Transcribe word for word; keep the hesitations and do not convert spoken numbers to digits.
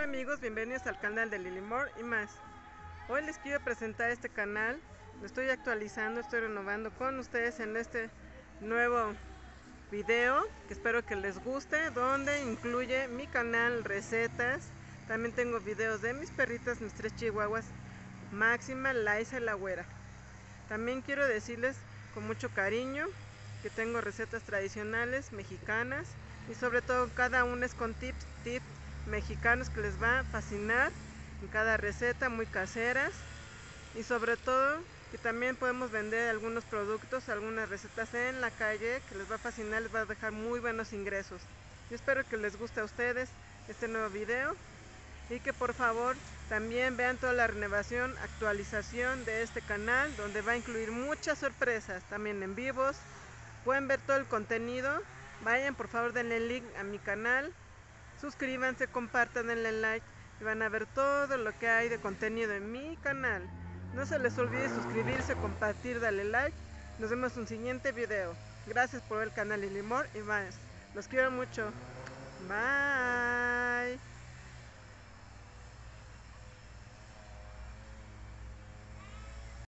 Hola amigos, bienvenidos al canal de Lilimore y más. Hoy les quiero presentar este canal, lo estoy actualizando, estoy renovando con ustedes en este nuevo video que espero que les guste, donde incluye mi canal, recetas, también tengo videos de mis perritas, mis tres chihuahuas, Máxima, Laisa y la güera. También quiero decirles con mucho cariño que tengo recetas tradicionales mexicanas y sobre todo cada una es con tips, tips mexicanos que les va a fascinar en cada receta, muy caseras, y sobre todo que también podemos vender algunos productos, algunas recetas en la calle que les va a fascinar, les va a dejar muy buenos ingresos. Yo espero que les guste a ustedes este nuevo video y que por favor también vean toda la renovación, actualización de este canal, donde va a incluir muchas sorpresas, también en vivos. Pueden ver todo el contenido. Vayan, por favor, denle link a mi canal, suscríbanse, compartan, denle like y van a ver todo lo que hay de contenido en mi canal. No se les olvide suscribirse, compartir, darle like. Nos vemos en un siguiente video. Gracias por ver el canal Lilimore y más. Los quiero mucho. Bye.